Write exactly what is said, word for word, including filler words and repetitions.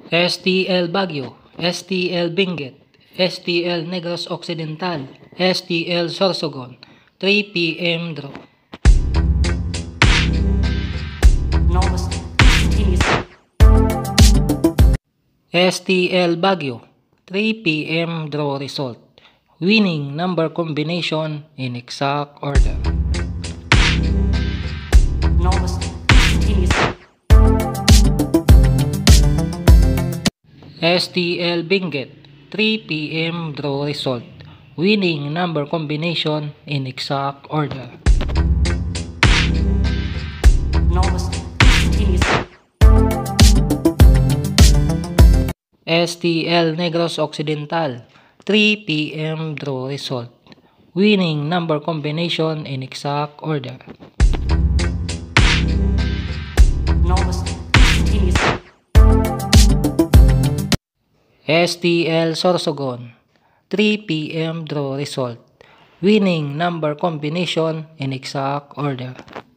S T L Baguio, S T L Benguet, S T L Negros Occidental, S T L Sorsogon, three p m draw. S T L Baguio, three p m draw result. Winning number combination in exact order. S T L Benguet, three p m draw result. Winning number combination in exact order. S T L Negros Occidental, three p m draw result. Winning number combination in exact order. S T L Sorsogon, three p m draw result. Winning number combination in exact order.